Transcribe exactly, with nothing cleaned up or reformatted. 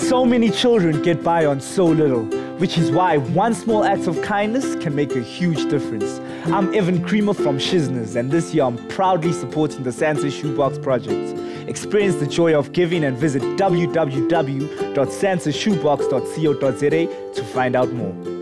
So many children get by on so little, which is why one small act of kindness can make a huge difference. I'm Evan Creamer from Shizners, and this year I'm proudly supporting the Santa Shoebox Project. Experience the joy of giving and visit w w w dot santa shoebox dot co dot za to find out more.